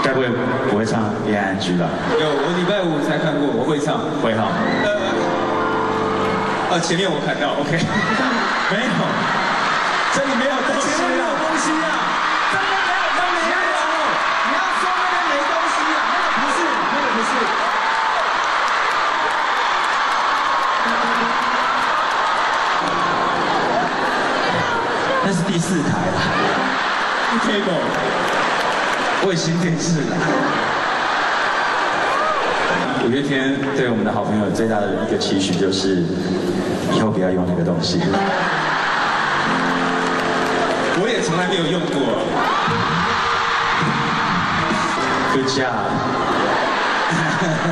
该不会不会唱《恋爱剧》吧？ 有，我礼拜5才看过，我会唱。 会哈。 前面我看到 ，OK， 没有，这里没有东西前面没有东西啊，真的没有东西啊！你要说那边没东西啊，那个不是。 那是第4台啦 ，Cable， 卫星电视啦。五月天对我们的好朋友最大的一个期许就是，以后不要用那个东西。 我也从来没有用过。 Good job。